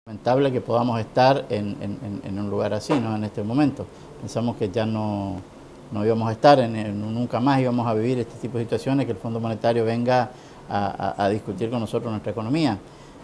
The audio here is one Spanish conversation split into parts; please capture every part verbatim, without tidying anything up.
Lamentable que podamos estar en, en, en un lugar así, ¿no? En este momento. Pensamos que ya no, no íbamos a estar, en, en, nunca más íbamos a vivir este tipo de situaciones, que el Fondo Monetario venga a, a, a discutir con nosotros nuestra economía.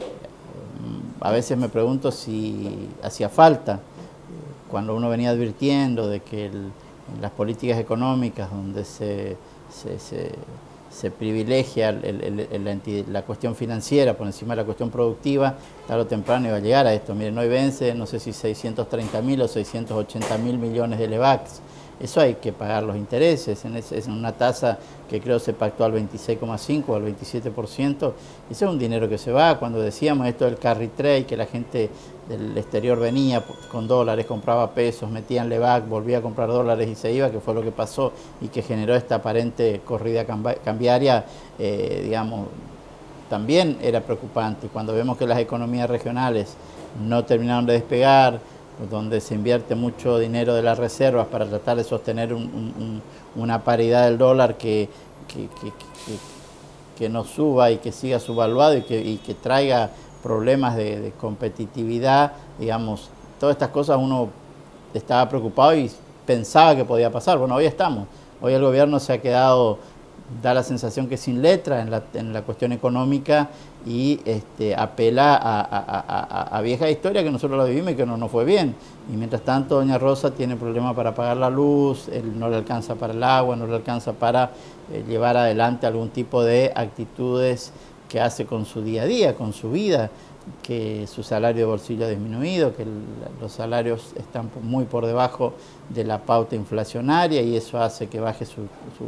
A veces me pregunto si hacía falta, cuando uno venía advirtiendo de que el, en las políticas económicas donde se, se, se, se privilegia el, el, el, el, la cuestión financiera por encima de la cuestión productiva, tarde o temprano iba a llegar a esto. Miren, hoy vence, no sé si seiscientos treinta mil o seiscientos ochenta mil millones de LEVACs. Eso hay que pagar los intereses, en, ese, en una tasa que creo se pactó al veintiséis coma cinco o al veintisiete por ciento. Ese es un dinero que se va. Cuando decíamos esto del carry trade, que la gente del exterior venía con dólares, compraba pesos, metían LEVAC, volvía a comprar dólares y se iba, que fue lo que pasó y que generó esta aparente corrida cambiaria, eh, digamos, también era preocupante. Cuando vemos que las economías regionales no terminaron de despegar, donde se invierte mucho dinero de las reservas para tratar de sostener un, un, una paridad del dólar que, que, que, que, que no suba y que siga subvaluado y que, y que traiga problemas de, de competitividad, digamos, todas estas cosas uno estaba preocupado y pensaba que podía pasar. Bueno, hoy estamos, hoy el gobierno se ha quedado, da la sensación que sin letra en la, en la cuestión económica y este, apela a, a, a, a vieja historia que nosotros la vivimos y que no nos fue bien. Y mientras tanto doña Rosa tiene problemas para pagar la luz, él no le alcanza para el agua, no le alcanza para eh, llevar adelante algún tipo de actitudes que hace con su día a día, con su vida, que su salario de bolsillo ha disminuido, que el, los salarios están muy por debajo de la pauta inflacionaria y eso hace que baje su,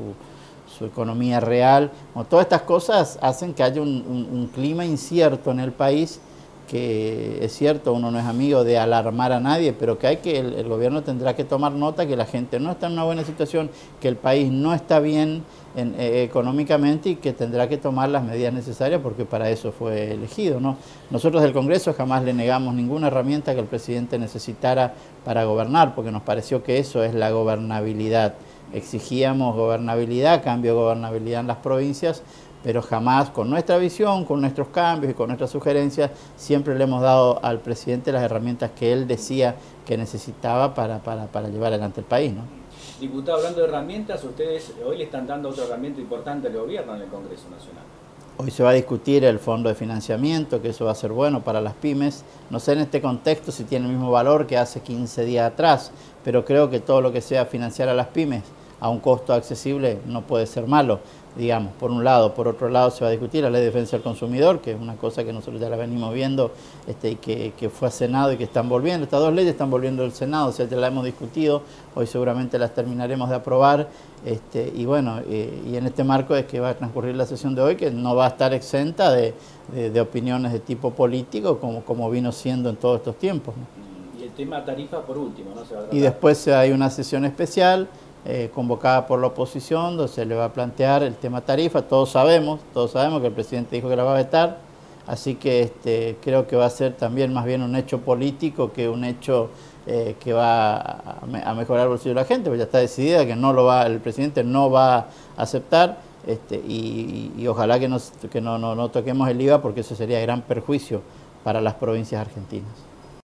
su, su economía real. Bueno, todas estas cosas hacen que haya un, un, un clima incierto en el país, que es cierto, uno no es amigo de alarmar a nadie, pero que hay que el, el gobierno tendrá que tomar nota que la gente no está en una buena situación, que el país no está bien en, eh, económicamente y que tendrá que tomar las medidas necesarias porque para eso fue elegido, ¿no? Nosotros del Congreso jamás le negamos ninguna herramienta que el presidente necesitara para gobernar, porque nos pareció que eso es la gobernabilidad. Exigíamos gobernabilidad, cambio de gobernabilidad en las provincias, pero jamás con nuestra visión, con nuestros cambios y con nuestras sugerencias, siempre le hemos dado al presidente las herramientas que él decía que necesitaba para, para, para llevar adelante el país, ¿no? Diputado, hablando de herramientas, ustedes hoy le están dando otra herramienta importante al gobierno en el Congreso Nacional. Hoy se va a discutir el fondo de financiamiento, que eso va a ser bueno para las pymes. No sé en este contexto si tiene el mismo valor que hace quince días atrás, pero creo que todo lo que sea financiar a las pymes a un costo accesible no puede ser malo, digamos, por un lado. Por otro lado se va a discutir la ley de defensa del consumidor, que es una cosa que nosotros ya la venimos viendo este, y que, que fue a Senado y que están volviendo. Estas dos leyes están volviendo del Senado, o sea, ya las hemos discutido, hoy seguramente las terminaremos de aprobar. Este, y bueno, eh, y en este marco es que va a transcurrir la sesión de hoy, que no va a estar exenta de, de, de opiniones de tipo político, como, como vino siendo en todos estos tiempos, ¿no? Y el tema tarifa por último, ¿no? Se va a tratar. Y después hay una sesión especial Eh, convocada por la oposición, donde se le va a plantear el tema tarifa. Todos sabemos, todos sabemos que el presidente dijo que la va a vetar, así que este, creo que va a ser también más bien un hecho político que un hecho eh, que va a, a mejorar el bolsillo de la gente, porque ya está decidida que no lo va, el presidente no va a aceptar, este, y, y, y ojalá que, nos, que no, no, no toquemos el I V A, porque eso sería gran perjuicio para las provincias argentinas.